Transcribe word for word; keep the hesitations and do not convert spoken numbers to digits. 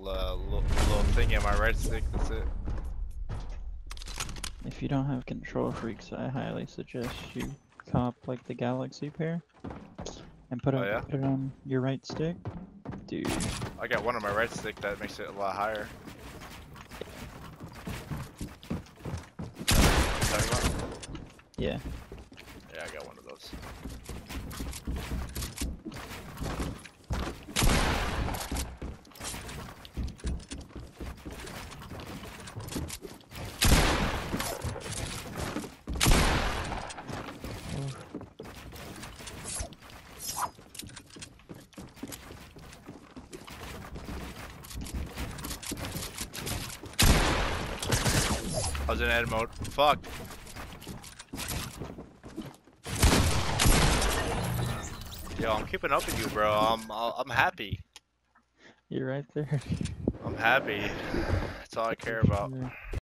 little, uh, little, little thingy on my right stick. That's it. If you don't have control freaks, I highly suggest you cop like the Galaxy pair and put, Oh, a, yeah? put it on your right stick. Dude. I got one on my right stick that makes it a lot higher. Yeah. Yeah, I got one of those. I was in edit mode. Fuck. Yo, I'm keeping up with you, bro. I'm I'm happy. You're right there. I'm happy. That's all I care about. Sure.